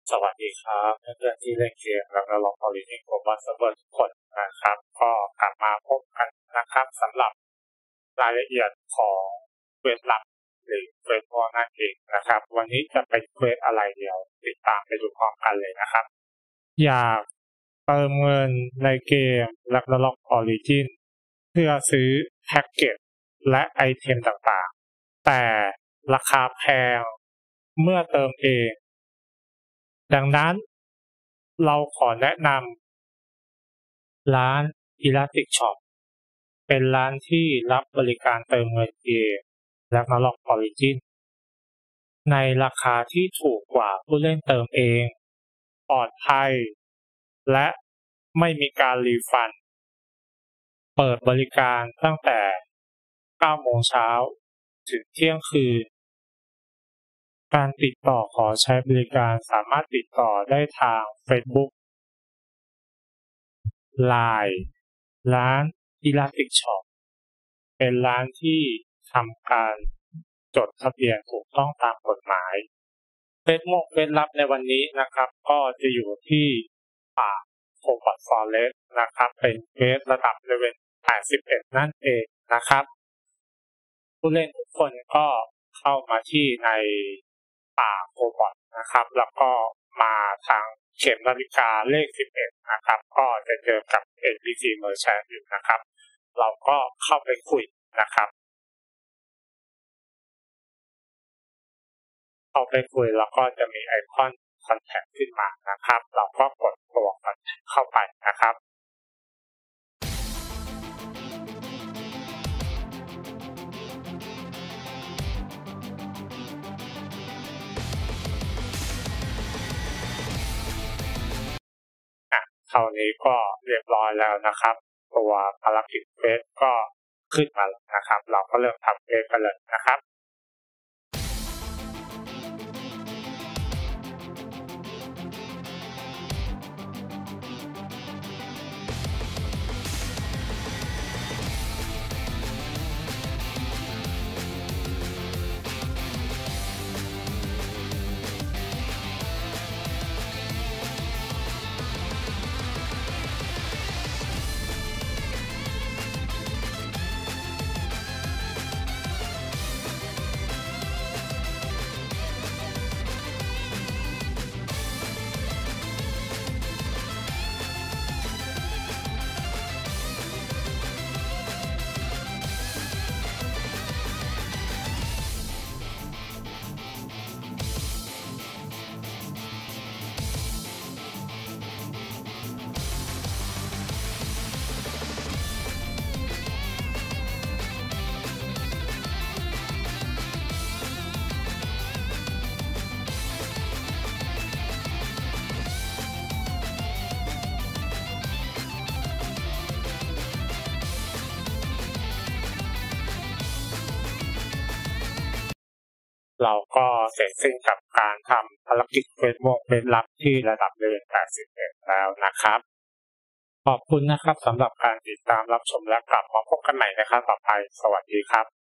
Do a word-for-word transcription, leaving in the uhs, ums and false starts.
สวัสดีครับเพื่อนๆที่เล่นเกมแล้วก็ลองพอลินิโกบัสเซิร์ฟเวอร์ทุกคนนะครับก็กลับมาพบกันนะครับสำหรับรายละเอียดของเควสลับหรือเควสพวกนั่นเองนะครับวันนี้จะเป็นเควสอะไรเดียวติดตามไปดูพร้อมกันเลยนะครับอยากเติมเงินในเกมแล้วก็ลองออริจินเพื่อซื้อแพ็กเกจและไอเทมต่างๆแต่ราคาแพงเมื่อเติมเองดังนั้นเราขอแนะนำร้าน Elastic Shop เป็นร้านที่รับบริการเติมเงินเกมและมาลอง Origin ในราคาที่ถูกกว่าผู้เล่นเติมเองปลอดภัยและไม่มีการรีฟันเปิดบริการตั้งแต่เก้าโมงเช้าถึงเที่ยงคืนการติดต่อขอใช้บริการสามารถติดต่อได้ทาง Facebook ไลน์ ร้าน Elastic Shop เป็นร้านที่ทำการจดทะเบียนถูกต้องตามกฎหมายเฟซบุ๊กเฟซลับในวันนี้นะครับก็จะอยู่ที่ป่าโคบัตฟอเรสต์นะครับเป็นเฟสระดับเลเวลแปดสิบเอ็ดนั่นเองนะครับผู้เล่นทุกคนก็เข้ามาที่ในป่าโคบัตนะครับแล้วก็มาทางเข็มนาฬิกาเลขสิบเอ็ดนะครับก็จะเจอกับ เอ็น พี ซี Merchant อยู่นะครับเราก็เข้าไปคุยนะครับเข้าไปคุยแล้วก็จะมีไอคอนคอนแทคขึ้นมานะครับเราก็กดตัวคอนแทคเข้าไปนะครับเท่านี้ก็เรียบร้อยแล้วนะครับตัวภารกิจเฟสก็ขึ้นมาแล้วนะครับเราก็เริ่มทำเฟสกันเลยนะครับเราก็เสร็จสิ้นกับการทำภารกิจเฟซบุ๊กเฟซลับที่ระดับเลเวลแปดสิบเอ็ดแล้วนะครับขอบคุณนะครับสำหรับการติดตามรับชมและกลับมาพบกันใหม่ในครั้งต่อไปสวัสดีครับ